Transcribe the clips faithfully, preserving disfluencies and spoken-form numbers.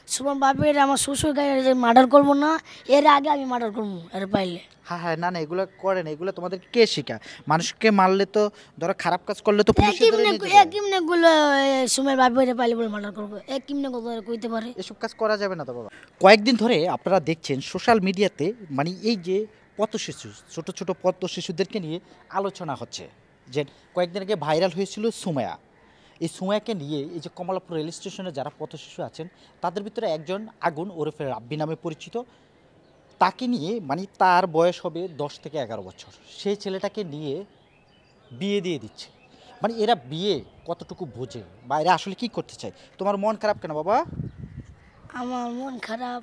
সুমন বাপের আমার শ্বশুর গায়ে মার্ডার করবো না, এর আগে আমি মার্ডার করবো এর পাইলে। হ্যাঁ হ্যাঁ, না না, এগুলো করে না, এগুলো তোমাদের কে শেখা? মানুষকে মারলে তো, ধরো খারাপ কাজ করলে তো পুলিশে ধরে কিমনে নিয়ে যাবে। কিমনে গুলো সুমের বাপের পাইলে বলে মার্ডার করবো, এ কিমনে কত কইতে পারে? এসব কাজ করা যাবে না তো বাবা। কয়েকদিন ধরে আপনারা দেখছেন সোশ্যাল মিডিয়াতে, মানে এই যে পথ শিশু, ছোট ছোট পথ শিশুদেরকে নিয়ে আলোচনা হচ্ছে। যে কয়েকদিন আগে ভাইরাল হয়েছিল সুমায়া, এই সুমায়াকে নিয়ে এই যে কমলাপুর রেল স্টেশনে যারা পথ শিশু আছেন তাদের ভিতরে একজন আগুন ওরফে রাব্বি নামে পরিচিত, তাকে নিয়ে, মানে তার বয়স হবে দশ থেকে এগারো বছর, সেই ছেলেটাকে নিয়ে বিয়ে দিয়ে দিচ্ছে। মানে এরা বিয়ে কতটুকু বোঝে বা এরা আসলে কী করতে চায়? তোমার মন খারাপ কেন বাবা? আমার মন খারাপ।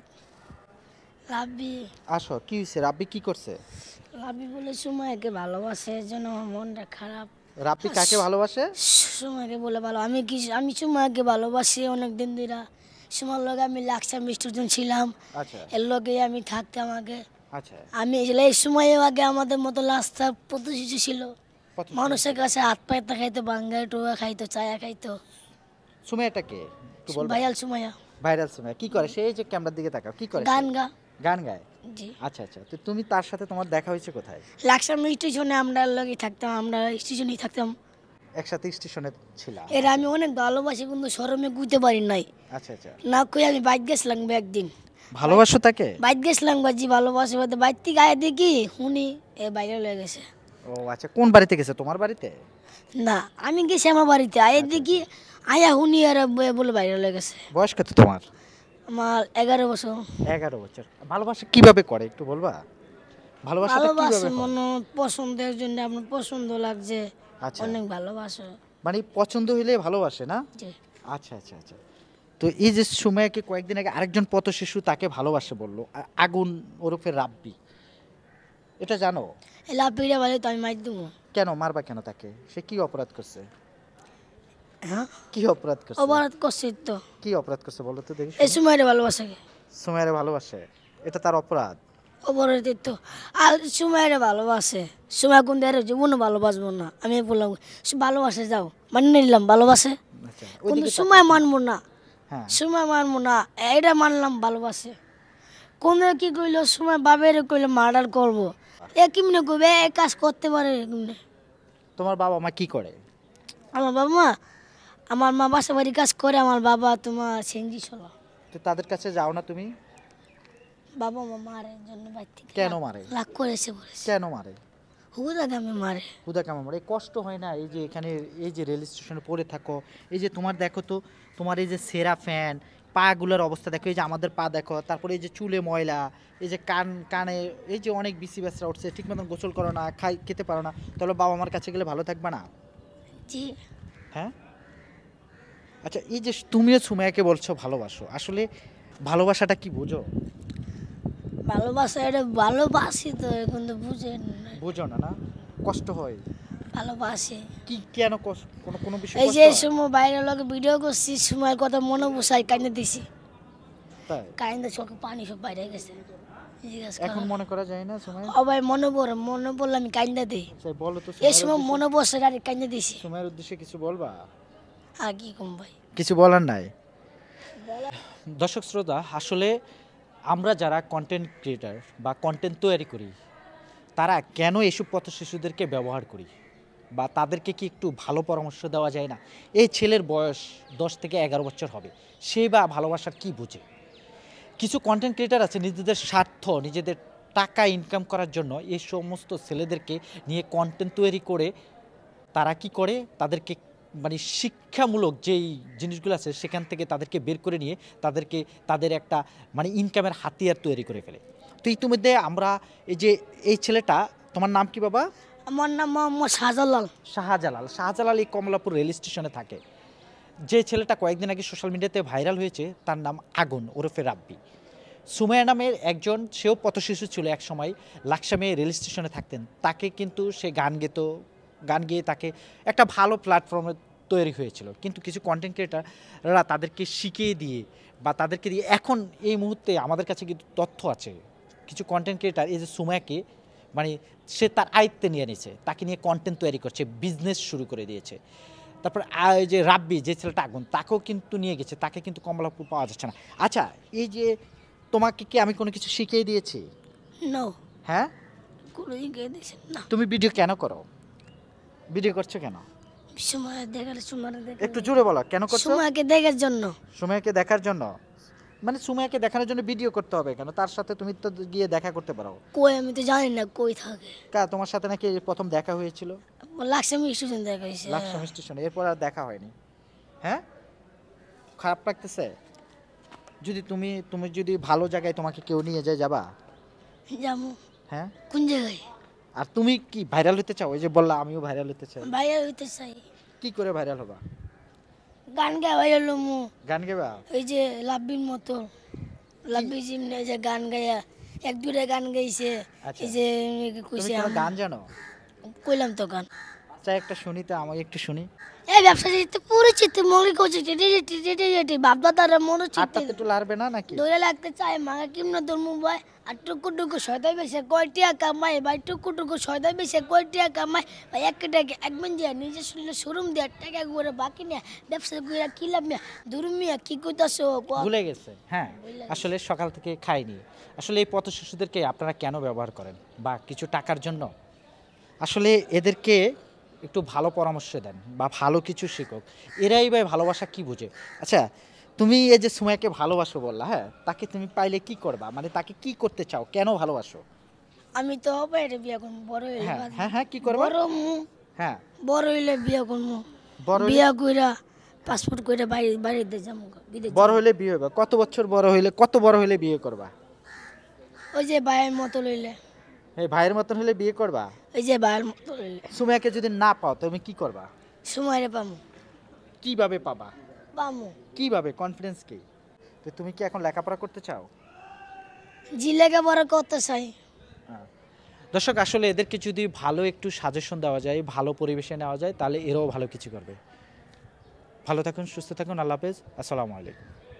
রাব্বি আসো, কি হয়েছে? রাব্বি কি করছে? রাব্বি বলে সুমাইকে ভালোবাসে, এর জন্য আমার মনটা খারাপ। রাব্বি কাকে ভালোবাসে? সুমাইকে বলে ভালো, আমি কি আমি সুমাইকে ভালোবাসি অনেক দিন ধরে। সুমার লগে আমি লাক্সার মিস্টুজন ছিলাম, আচ্ছা এর লগে আমি থাকতাম আগে। আচ্ছা। আমি এই সময় আগে আমাদের মতো রাস্তা পথ শিশু ছিল, কত মানুষের কাছে হাত পায়তা খাইতো, বাঙ্গাই টোয়া খাইতো, চায়া খাইতো। সুমাইয়াটা কে একটু বলবা? ভাইয়াল সুমাইয়া ভাইরাল সুমাইয়া কি করে? সেই যে ক্যামেরার দিকে তাকাও, কি করে সে? গান গা। গান গায়? জি। আচ্ছা আচ্ছা, তো তুমি তার সাথে তোমার দেখা হয়েছে কোথায়? লাক্সার স্টেশনে আমরা লগে থাকতাম, আমরা স্টেশনেই থাকতাম। একসাথে স্টেশনে ছিলাম? এরা আমি অনেক ভালোবাসি, কিন্তু শরমে গুইতে পারি নাই। আচ্ছা আচ্ছা। না কই আমি বাইক গেছিলাম একদিন, ভালোবাসো তাকে? বাইক গেছিলাম বাজি ভালোবাসি বলতে, বাইক থেকে আয় দেখি শুনি এ বাইরে লয়ে গেছে। ও আচ্ছা, কোন বাড়িতে গেছে? তোমার বাড়িতে? না, আমি গেছি আমার বাড়িতে, আয় দেখি আয়া শুনি আর বলে বাইরে লয়ে গেছে। বয়স কত তোমার? আমার এগারো বছর। এগারো বছর। ভালোবাসা কিভাবে করে একটু বলবা? ভালোবাসাটা ভালোবাসে কিভাবে হয়? মনে পছন্দের জন্য, আপনার পছন্দ লাগছে, আচ্ছা, অনেক ভালোবাসে। মানে পছন্দ হইলে ভালোবাসে না? জি। আচ্ছা আচ্ছা আচ্ছা। তো এই যে সুমাইয়াকে কয়েকদিন আগে আরেকজন পথ শিশু তাকে ভালোবাসে বললো, আ- আগুন ওরফে রাব্বি, এটা জানো? এলা পিড়ে বলে তো আমি মার দেবো। কেন মারবা কেন তাকে? সে কি অপরাধ করছে? হ্যাঁ, কি অপরাধ করছে? অপরাধ করছি তো। কি অপরাধ করছে বলো তো দেখি। এই সময় ভালোবাসে, সুমাইয়ারে ভালোবাসে, এটা তার অপরাধ? অপরাধ তো। আর সময় ভালোবাসে, সময় কোন দেয় জীবনও ভালোবাসবো না, আমি বললাম ভালোবাসে যাও, মানে নিলাম ভালোবাসে, আচ্ছা, কিন্তু ওইদিকে সময় তাকাও। মানবো না, হ্যাঁ, সময় মানবো না, এটা মানলাম ভালোবাসে। কোন কি কইলো সময় বাবের কইলো মার্ডার করবো, এ কিমনে কইবে, এ কাজ করতে পারে কিমনে? তোমার বাবা মা কি করে? আমার বাবা মা, আমার মা বাসা বাড়ি কাজ করে, আমার বাবা তোমার সেঞ্জি চলো। তো তাদের কাছে যাও না তুমি? বাবা মা মারে জন্য বাড়ি থেকে কেন মারে? লাগ করেছে বলেছে, কেন মারে? হুদা গামে মারে। হুদা কেমন মারে? এই কষ্ট হয় না এই যে এখানে, এই যে রেল স্টেশনে পড়ে থাকো, এই যে তোমার দেখো তো, তোমার এই যে সেরা ফ্যান, পাগুলোর অবস্থা দেখো, এই যে আমাদের পা দেখো, তারপরে এই যে চুলে ময়লা, এই যে কান কানে এই যে অনেক বিসি বেসরা উঠছে, ঠিক মতন গোসল করো না, খাই খেতে পারো না, তাহলে বাবা মার কাছে গেলে ভালো থাকবে না? জি। হ্যাঁ। আচ্ছা, এই যে তুমিও সুমাইয়াকে বলছো ভালোবাসো, আসলে ভালোবাসাটা কি বোঝো? ভালোবাসা এটা ভালোবাসি তো, এখন তো বুঝেন না। বোঝো না? না, কষ্ট হয়। ভালোবাসি কি কেন কষ্ট? কোনো কোনো বিষয় এই কষ্ট যে হয়? সময় বাইরের লোক ভিডিও করছি, সময়ের কথা মনে বসাই কাইন্দে দিছি, তাই? কাইন্দে চোখে পানি সব বাইরে গেছে। জিজ্ঞাসা এখন করো। মনে করা যায় না সময়? ও ভাই মনে পড়ে, মনে পড়লে আমি কাইন্দা দিই। সেই বলো তো, এই সময়ের সময় উদ্দেশ্যে- মনে বসে আর কাইন্দা দিছি। সময়ের উদ্দেশ্যে কিছু বলবা? আর কি কম ভাই। কিছু বলার নাই? দর্শক শ্রোতা, আসলে আমরা যারা কন্টেন্ট ক্রিয়েটার বা কন্টেন্ট তৈরি করি, তারা কেন এসব পথ শিশুদেরকে ব্যবহার করি, বা তাদেরকে কি একটু ভালো পরামর্শ দেওয়া যায় না? এই ছেলের বয়স দশ থেকে এগারো বছর হবে, সে বা ভালোবাসার কি বুঝে? কিছু কন্টেন্ট ক্রিয়েটার আছে নিজেদের স্বার্থ, নিজেদের টাকা ইনকাম করার জন্য এই সমস্ত ছেলেদেরকে নিয়ে কন্টেন্ট তৈরি করে তারা কি করে, তাদেরকে মানে শিক্ষামূলক যেই জিনিসগুলো আছে সেখান থেকে তাদেরকে বের করে নিয়ে তাদেরকে তাদের একটা মানে ইনকামের হাতিয়ার তৈরি করে ফেলে। তো ইতিমধ্যে আমরা এই যে এই ছেলেটা, তোমার নাম কি বাবা? আমার নাম মোহাম্মদ শাহজালাল। শাহজালাল। শাহজালাল এই কমলাপুর রেল স্টেশনে থাকে। যে ছেলেটা কয়েকদিন আগে সোশ্যাল মিডিয়াতে ভাইরাল হয়েছে তার নাম আগুন ওরফে রাব্বি। সুমাইয়া নামের একজন, সেও পথশিশু ছিল এক সময়, লাকসামে রেল স্টেশনে থাকতেন। তাকে কিন্তু সে গান গেত, গান গেয়ে তাকে একটা ভালো প্ল্যাটফর্মে তৈরি হয়েছিল, কিন্তু কিছু কন্টেন্ট ক্রিয়েটাররা তাদেরকে শিখিয়ে দিয়ে বা তাদেরকে দিয়ে, এখন এই মুহূর্তে আমাদের কাছে কিন্তু তথ্য আছে, কিছু কন্টেন্ট ক্রিয়েটার এই যে সুমাইয়াকে মানে সে তার আয়ত্তে নিয়ে নিয়েছে, তাকে নিয়ে কন্টেন্ট তৈরি করছে, বিজনেস শুরু করে দিয়েছে। তারপর আ- এই যে রাব্বি যে ছেলেটা আগুন তাকেও কিন্তু নিয়ে গেছে, তাকে কিন্তু কমলাপুর পাওয়া যাচ্ছে না। আচ্ছা, এই যে তোমাকে কি আমি কোনো কিছু শিখিয়ে দিয়েছি? নো, হ্যাঁ, কোনো দিকে দিয়েছেন না। তুমি ভিডিও কেন করো? ভিডিও করছো কেন? সময় দেখার সময় দেখার একটু জোরে বলো, কেন করছো? সময়কে দেখার জন্য। সুমাইয়াকে দেখার জন্য? মানে সুমাইয়াকে দেখানোর জন্য ভিডিও করতে হবে কেন? তার সাথে তুমি তো গিয়ে দেখা করতে পারো। কই আমি তো জানি না কই থাকে। কা তোমার সাথে নাকি প্রথম দেখা হয়েছিল লাক্সামি স্টেশন দেখা হয়েছে। লাকসাম স্টেশনে, এরপর আর দেখা হয়নি? হ্যাঁ, খারাপ লাগতেছে? যদি তুমি তুমি যদি ভালো জায়গায় তোমাকে কেউ নিয়ে যায়, যাবা? যাবো। হ্যাঁ, কোন জায়গায়? আর তুমি কি ভাইরাল হতে চাও? ওই যে বললা আমিও ভাইরাল হতে চাই। ভাইয়া হইতে চাই। কি করে ভাইরাল হবা? গান গায় ভাইয়া লমু। গান গাইবা? ওই যে লাভবির মতো লাভবি জিমনে যে গান গায়া এক দুটা গান গাইছে। আচ্ছা। এই যে তুমি কইছে কোনো আম- গান জানো? কইলাম তো গান। চাই একটা শুনি তো, আমাকে একটু শুনি। এই ব্যবসায়ী তো পরিচিত মৌলিক হচ্ছে টেটে টেটে টেটে বাপদাদারা মনে আটটা চিত্তে তো একটু লারবে না নাকি? দৌড়ে লাগতে চায় মাগা কিমনা তোর মুম্বাই আর টুকু টুকু সয়দাই বেশে কয়টিয়া কামাই ভাই টুকু টুকু সয়দাই বেশে কয়টিয়া কামাই ভাই এক টাকা একদিন দিয়া নিজে শুনলে শোরুম দিয়া টাকা করে বাকি নিয়ে ব্যবসা করে কি লাভ মিয়া দুরুমিয়া কি কইতাছো ভুলে গেছে। হ্যাঁ, আসলে সকাল থেকে খাইনি। আসলে এই পথ শিশুদেরকে আপনারা কেন ব্যবহার করেন? বা কিছু টাকার জন্য? আসলে এদেরকে একটু ভালো পরামর্শ দেন বা ভালো কিছু শিখুক। এরাই ভাই ভালোবাসা কি বুঝে? আচ্ছা, তুমি এই যে সুমাইয়াকে ভালোবাসো বললা, হ্যাঁ, তাকে তুমি পাইলে কি করবা? মানে তাকে কি করতে চাও, কেন ভালোবাসো? আমি তো বাইরে বিয়া করবো বড় হইলে হ্যাঁ বাদ- হ্যাঁ হ্যাঁ, কি করবা? বড় মু হ্যাঁ, বড় হইলে বিয়া করবো বড় হইলে- বিয়া কইরা পাসপোর্ট কইরা বাইরে বাইরে যাবো বিদেশ বড় হলে বিয়ে হবে কত বছর? বড় হইলে কত বড় হইলে বিয়ে করবা? ওই যে ভাইয়ের মতো লইলে এই ভাইয়ের মতন হলে বিয়ে করবা? ওই যে ভাইয়ের মতো লইলে সুমাইয়াকে যদি না পাও তুমি কি করবা? সময় পামু কিভাবে পাবা? পামু কিভাবে? কনফিডেন্স কি? তো তুমি কি এখন লেখাপড়া করতে চাও? জিলেকে বড় কত চাই। হ্যাঁ। দর্শক, আসলে এদেরকে যদি ভালো একটু সাজেশন দেওয়া যায়, ভালো পরিবেশে নেওয়া যায়, তাহলে এরাও ভালো কিছু করবে। ভালো থাকুন, সুস্থ থাকুন, আল্লাহ হাফেজ, আসসালামু আলাইকুম।